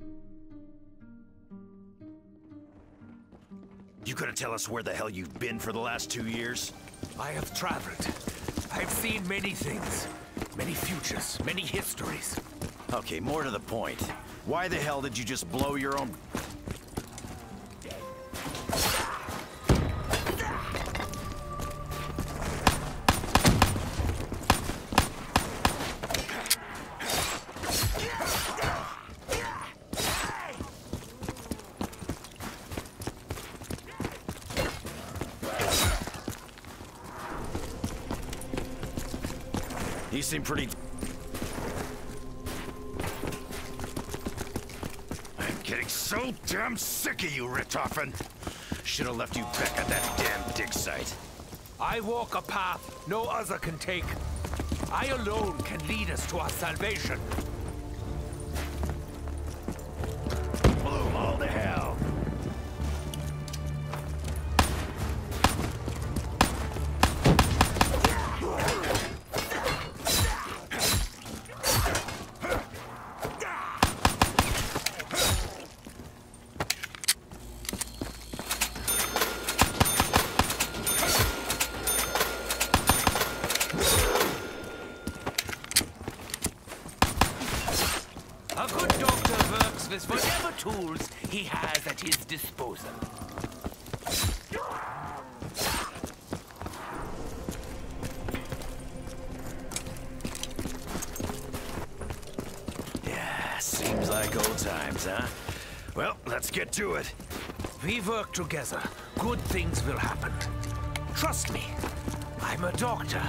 You gonna tell us where the hell you've been for the last 2 years? I have traveled. I've seen many things. Many futures, many histories. Okay, more to the point. Why the hell did you just blow your own... You seem pretty... I'm getting so damn sick of you, Richtofen. Should have left you back at that damn dig site. I walk a path no other can take. I alone can lead us to our salvation. Bloom all to hell. A good doctor works with whatever tools he has at his disposal. Yeah, seems like old times, huh? Well, let's get to it. We work together. Good things will happen. Trust me. I'm a doctor.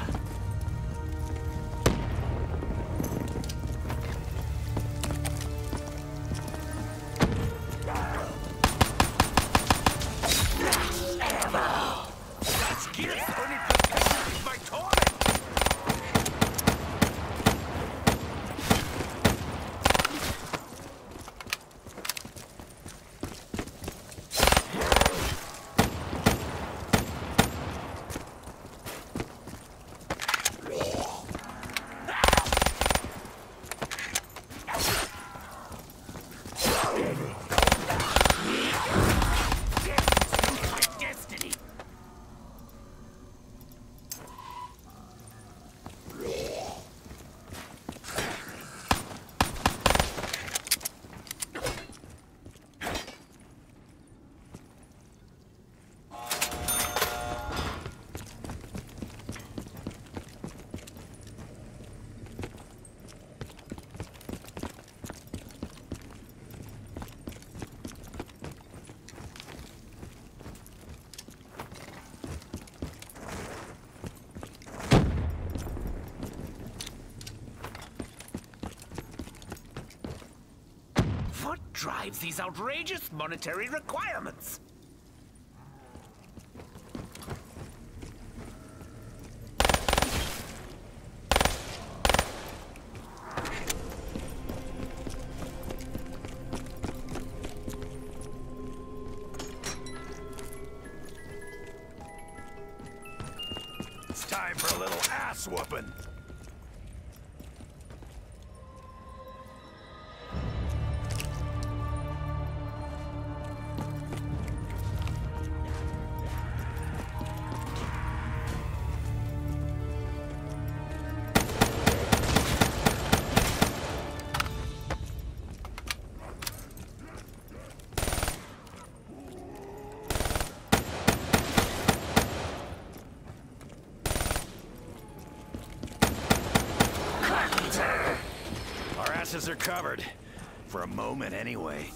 What drives these outrageous monetary requirements? It's time for a little ass whooping. Our asses are covered. For a moment, anyway.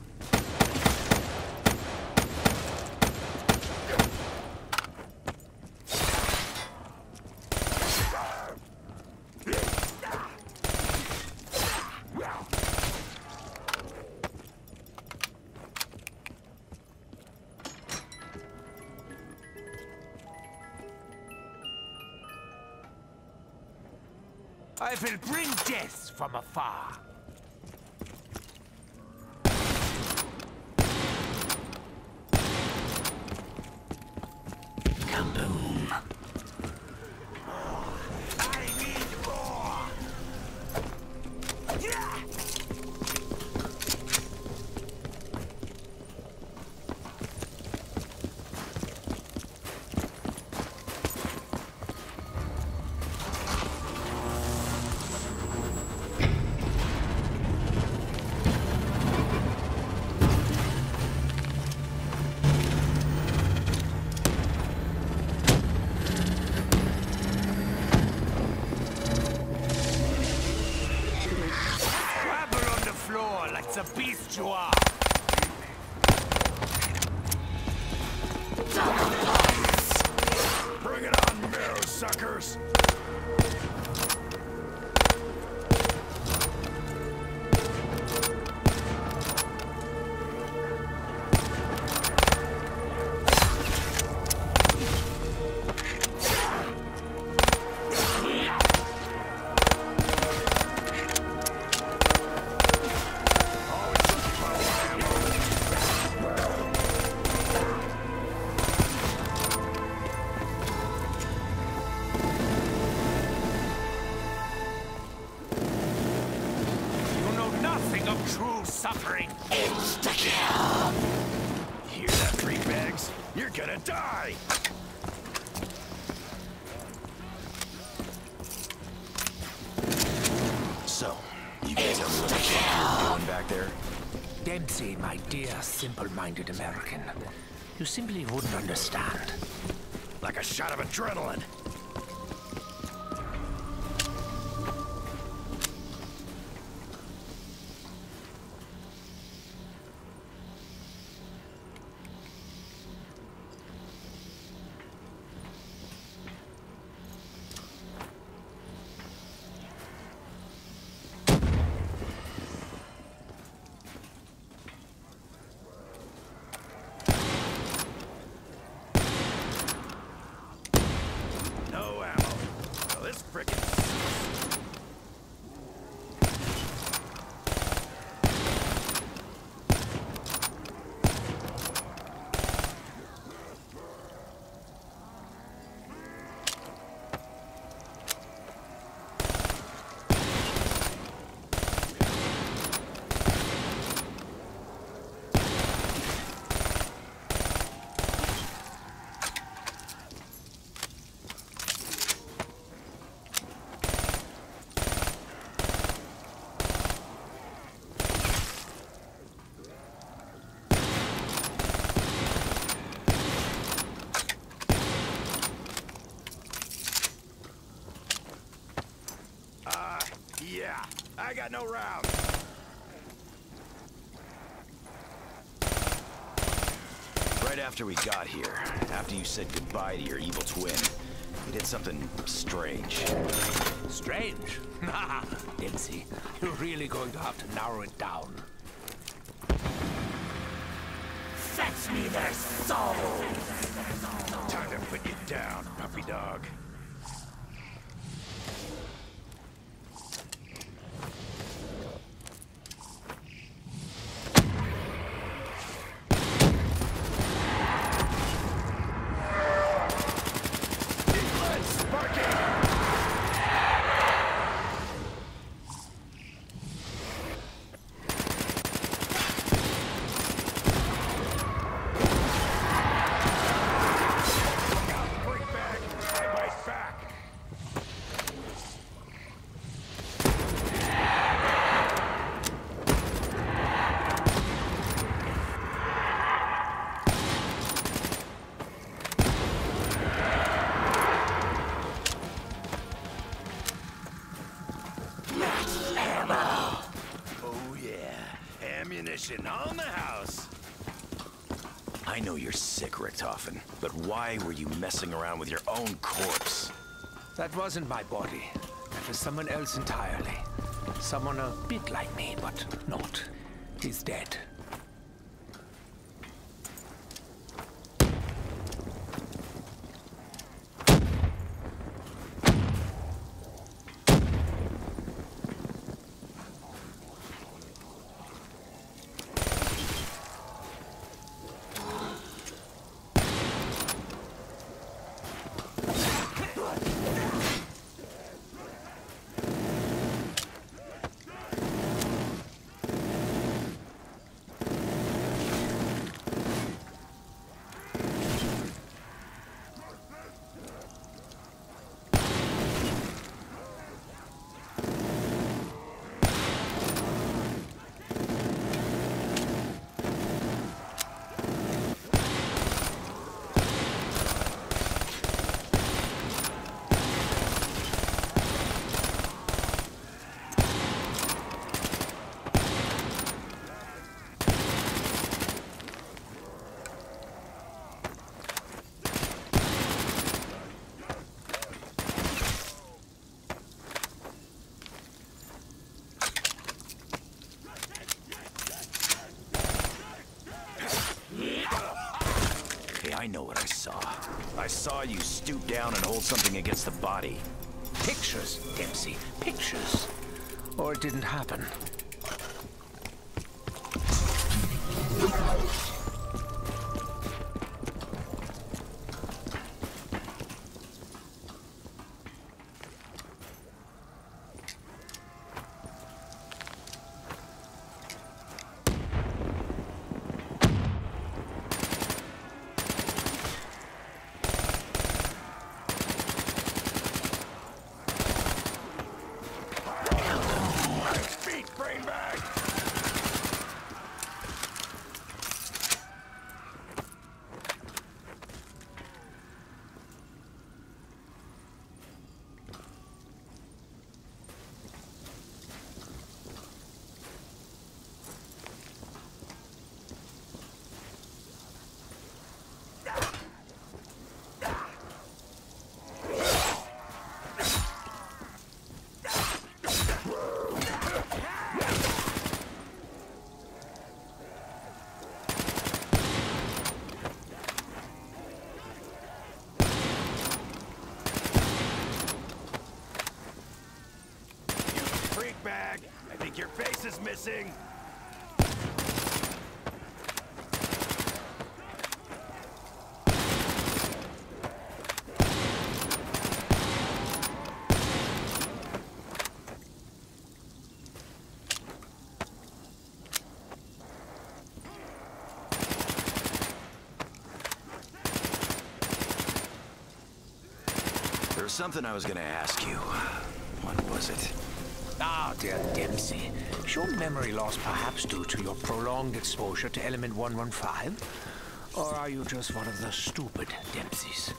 I will bring death from afar. Kaboom. I need more. Yeah. You're gonna die! So, you can tell me what the fuck you're doing back there? Dempsey, my dear, simple-minded American. You simply wouldn't understand. Like a shot of adrenaline. No ammo. Well, this frickin' yeah, I got no rounds. Right after we got here, after you said goodbye to your evil twin, you did something strange. Strange? Nah, Dempsey, you're really going to have to narrow it down. Fetch me their souls! Time to put you down, puppy dog. Ammunition on the house. I know you're sick, Richtofen, but why were you messing around with your own corpse? That wasn't my body. That was someone else entirely. Someone a bit like me, but not. He's dead. I know what I saw. I saw you stoop down and hold something against the body. Pictures, Dempsey. Pictures. Or it didn't happen. missing. There was something I was gonna ask you. What was it? Ah, dear Dempsey. Is your memory loss perhaps due to your prolonged exposure to element 115? Or are you just one of the stupid Dempseys?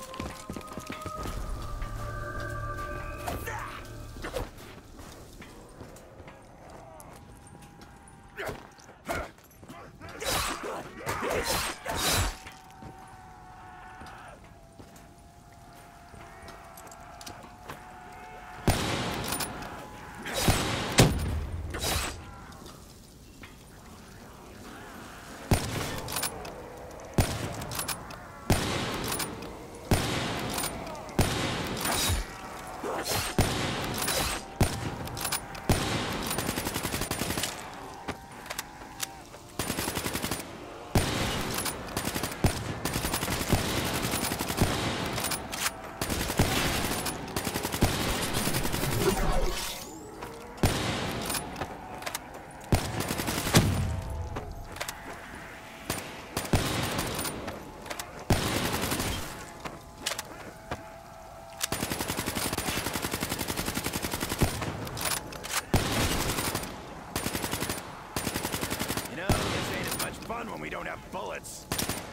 When we don't have bullets.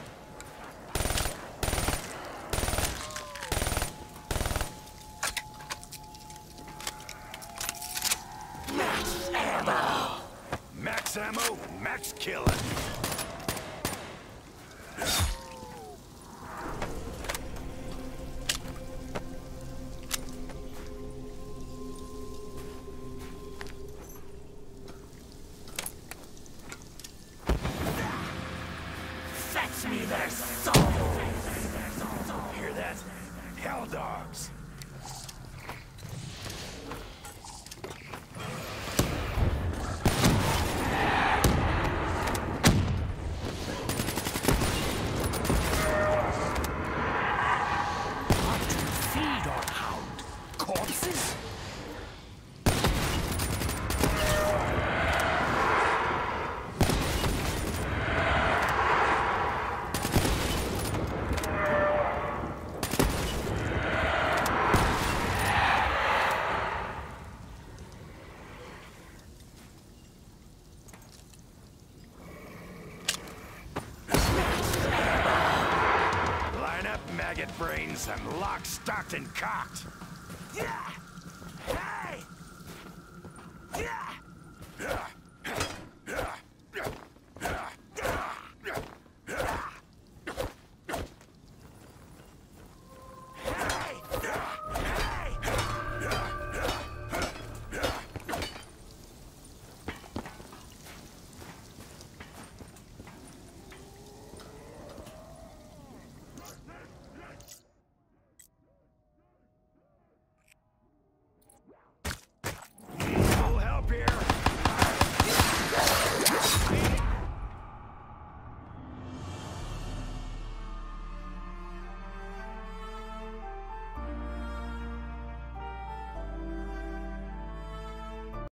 Max ammo! Max ammo, max killing. Fetch me their souls! Hear that? Hell dogs. What do you feed on, Hound? Corpses? Maggot brains, I'm locked, stocked, and cocked. Yeah! Hey! Yeah!